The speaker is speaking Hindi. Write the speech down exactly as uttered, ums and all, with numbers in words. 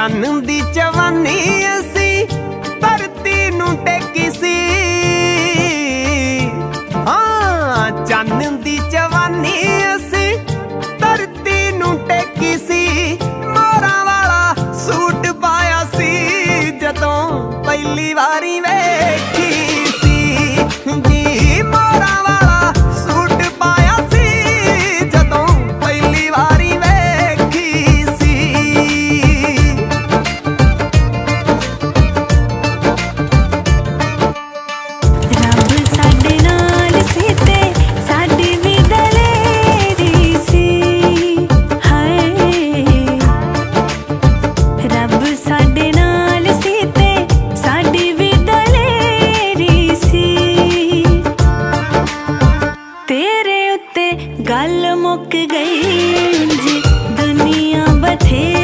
चन्न दी जवानी असी धरती नूं टेकी सी। हाँ चन्न दी जवानी असी धरती नूं टेकी सी। मोरां वाला सूट पाया सी जदों पहली वारी वेखी सी जी। मोरां वाला सूट पाया सी जदों पहली वारी वेखी सी। रब साडे नाल सी ते साडी भी दलेरी सी। हाय रब साडे नाल सी ते साडी भी दलेरी सी। तेरे उत्ते गल मुक गई जी दुनिया बथेरी